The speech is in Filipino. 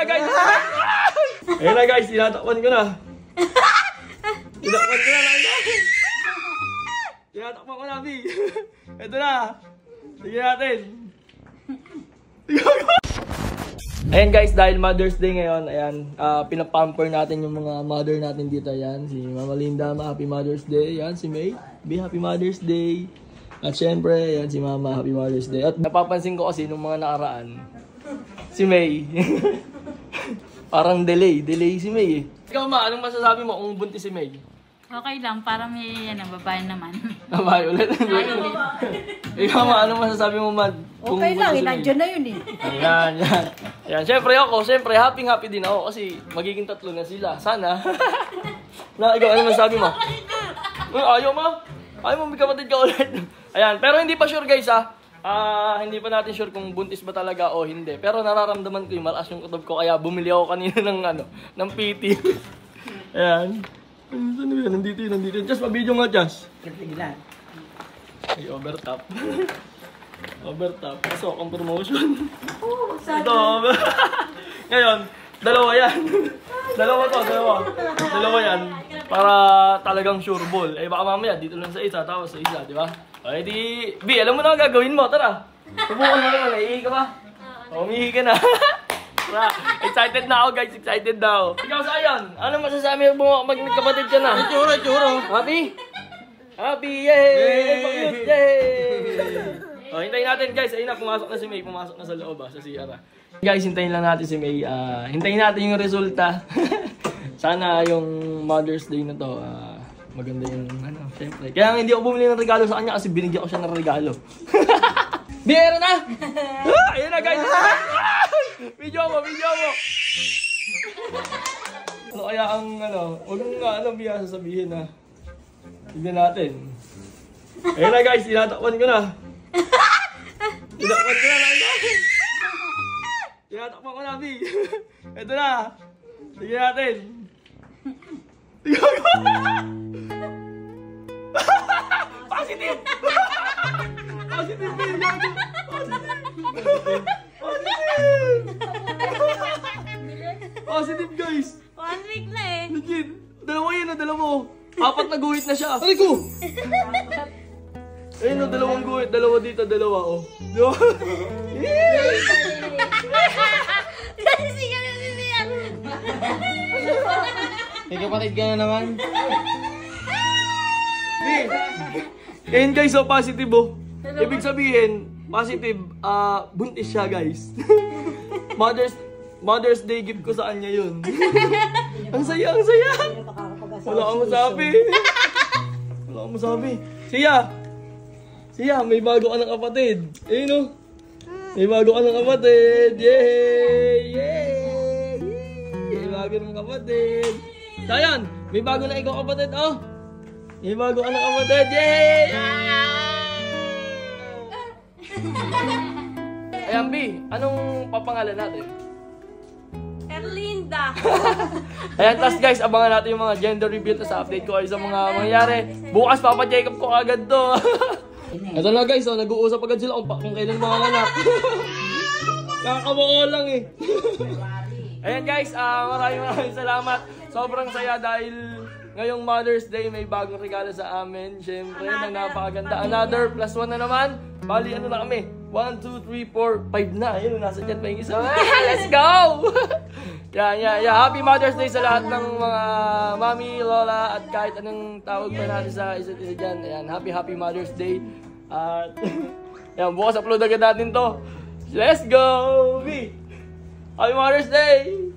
na guys! Ayun na guys, tinatakpan ko na. Tinatakpan ko na. Tinatakpan ko na, B. Ito na. Tignan natin. Ayan guys, dahil Mother's Day ngayon, ayan, pinapamper natin yung mga mother natin dito. Ayan, si Mama Linda, Happy Mother's Day. Ayan, si May, B, Happy Mother's Day. At syempre, ayan si Mama, Happy Mother's Day. At napapansin ko kasi nung mga nakaraan, si May. Parang delay si May eh. Ikaw ma, anong masasabi mo kung buntis si May? Okay lang, para may babae naman. Babae ulit? Ikaw ma, anong masasabi mo man? Okay lang, nandiyan na yun eh. Ayan. Ayan, syempre happy din ako kasi magiging 3 na sila. Sana. Na, ikaw, anong masasabi mo? Ayaw mo, may kapatid ka ulit. Ayan, pero hindi pa sure guys ha. Hindi pa natin sure kung buntis ba talaga o hindi. Pero nararamdaman ko yung malakas yung kutob ko kaya bumili ako kanina ng PT. Ayan. Saan ba yan? Nandito yun. Just, pa-video nga, Just. Tigilan. Ay, overtop. Overtop. Pasok ang promotion. Oo, sana. Ito, ngayon, dalawa yan. Dalawa yan. Para talagang sure ball. Eh, baka mamaya, dito lang sa isa, tapos sa isa, di ba? Okay, di... B, alam mo na ang gagawin mo. Tara. Subukan mo naman. Iihi ka ba? Umihi ka na. Excited na ako guys, excited na ako. Ikaw Sayan, ano masasabi mo pag nagkapatid ka na? Churo. Happy? Happy, yay! Oh, hintayin natin guys, ayun na, pumasok na si May, pumasok na sa loob sa CR. Guys, hintayin lang natin si May, hintayin natin yung resulta. Sana yung Mother's Day na to, maganda yung syempre. Kaya hindi ako bumili ng regalo sa kanya kasi binigyan ko siya ng regalo. Biyero na! Ayun na guys! Video mo! Ano kaya ang huwag mong biya sasabihin na. Tignan natin. Ayun na guys, tinatakpan ko na. Tinatakpan ko na, B. Ito na. Tignan natin. Positive! Positive, B. Positive guys! 1 week na eh. Legit! Dalawa. 4 na guhit na siya. Aray ko! Ayun dalawang guhit. Dalawa dito, dalawa oh. Diba? May kapatid ka na naman. Ayun guys, so positive oh. Ibig sabihin, positive, buntis siya guys. Mother's Day gift ko sa kanya yun. Ang saya. Wala kang masabi. Siya, may bago ka ng kapatid. Ayun o. May bago ka ng kapatid. Yay! May bago ng kapatid. Sayan, may bago na ikaw kapatid. Oh. May bago ka ng kapatid. Yay! Ayan, B, anong papangalan natin? Erlinda. Ayan, tas guys, abangan natin yung mga gender reveal sa update ko ay sa mga mangyayari. Bukas papa-check up ko agad to. Ito na guys, nag-uusap agad sila kung kailan mga anak. Kakabuo lang eh. Ayan guys, maraming salamat. Sobrang saya dahil ngayong Mother's Day may bagong regalo sa amin. Siyempre, na napakaganda. Another +1 na naman. Bali, na kami? 1, 2, 3, 4, 5 na. Ayun, nasa chat pa yung isa. Let's go! Yeah. Happy Mother's Day sa lahat ng mga mami, lola, at kahit anong tawag pa natin sa isa't isa dyan. Ayan, happy Mother's Day. At, yan, bukas upload agad natin to. Let's go! Happy Mother's Day!